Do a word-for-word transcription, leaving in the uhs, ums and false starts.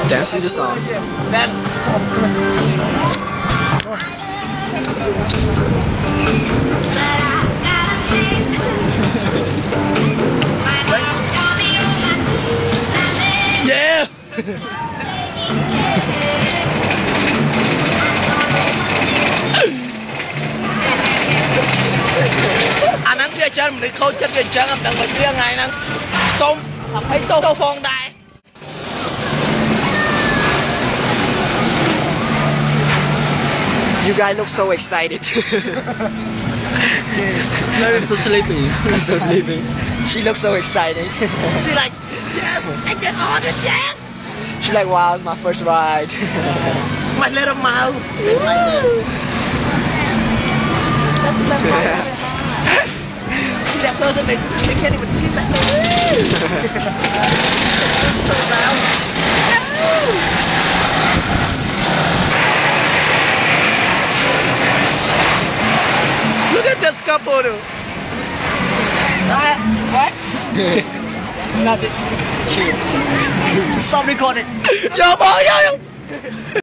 Dance to the song. Then Yeah. anh nắng kia chơi mình đi khâu chết kia chơi em đừng mà kia ngày nắng xong thấy tô tô phong đài. You guys look so excited. I'm so sleepy. I'm so sleepy. She looks so excited. She like yes I get on it yes. She's like, wow, it's my first ride. My little mouse. See that person they, they can't even skip that. So loud. Look at this couple. Uh, what? Nothing. Stop recording. Yo, boy, yo, yo.